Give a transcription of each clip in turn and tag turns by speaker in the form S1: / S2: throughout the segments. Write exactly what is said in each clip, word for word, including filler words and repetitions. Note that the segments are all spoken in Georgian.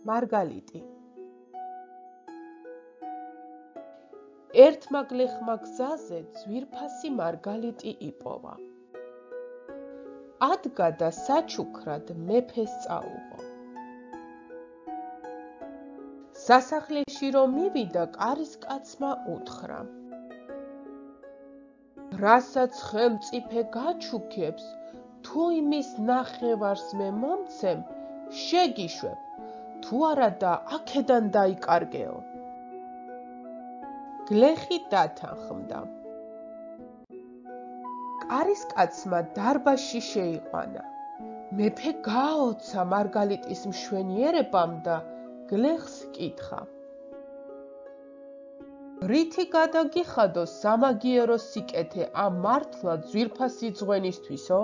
S1: მარგალიტი. ერთმა გლეხმა გზაზე ძვირფასი მარგალიტი იპოვა. ადგა და საჩუქრად მეფეს წაუღო. სასახლეში რომ მივიდა, კარისკაცმა უთხრა: რასაც ხელმწიფე გაჩუქებს, თუ იმის ნახევარს მე მომცემ, შეგიშვებ, თუ არა და აქედან დაიკარგეო. გლეხი დათანხმდა. კარისკაცმა დარბაზში შეიყვანა. მეფე გააოცა მარგალიტის მშვენიერებამ და გლეხს კითხა: რითი გადაგიხადო სამაგიერო სიკეთე ამ მართლა ძვირფასი ძღვენისთვისო?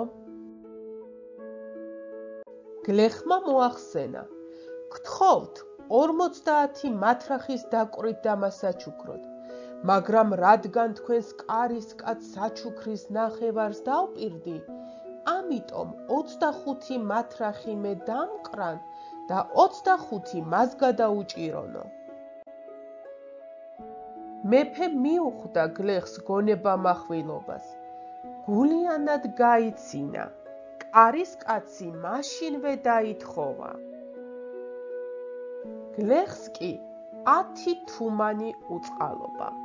S1: გლეხმა მოახსენა: გთხოვთ, ორმოცდაათი მათრახის დაკვრით დამასაჩუქროთ, მაგრამ რადგან თქვენს კარისკაცს საჩუქრის ნახევარს დავპირდი, ამიტომ ოცდახუთი მათრახი მე დამკრან და ოცდახუთი მას გადაუჭირონო. მეფე მიუხვდა გლეხს გონება-מחვილობას. გულიანად გაიცინა. კარისკაცი მაშინვე დაითხოვა. გლეხს კი ათი თუმანი უწყალობა.